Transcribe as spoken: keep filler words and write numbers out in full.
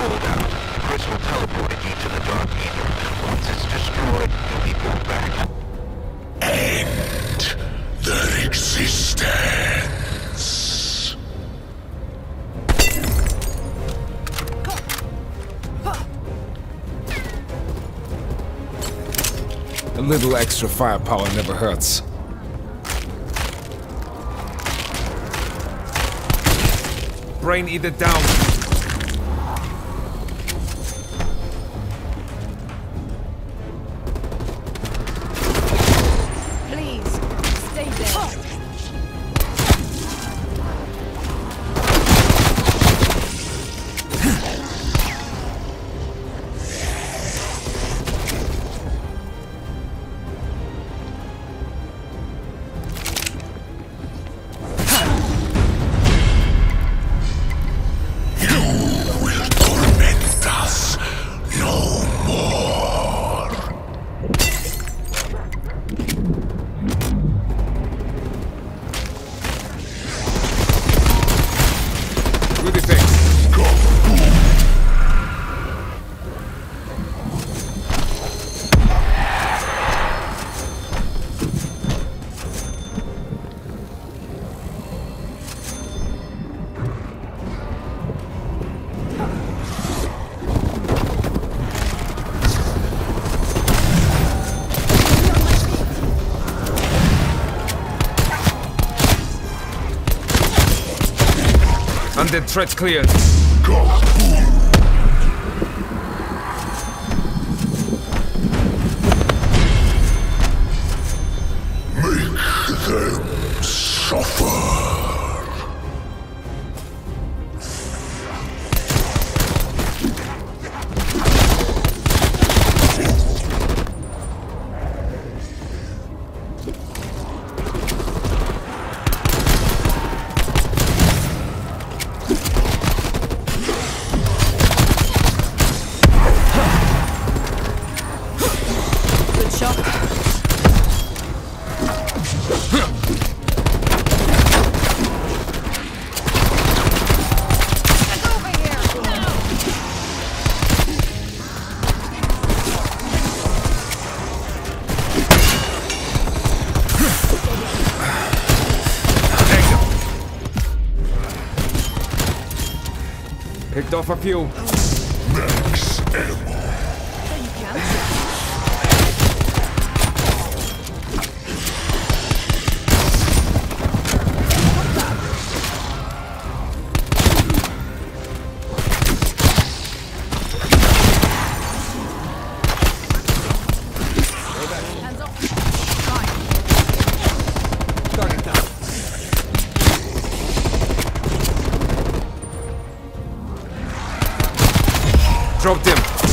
loadout. Crystal teleported you to the Dark Ether. Once it's destroyed, you'll be brought back. End their existence. A little extra firepower never hurts. Brain eater down. Please, stay there. Undead threats cleared. Go. Make them suffer. Picked off a few. Max ammo. Dropped him.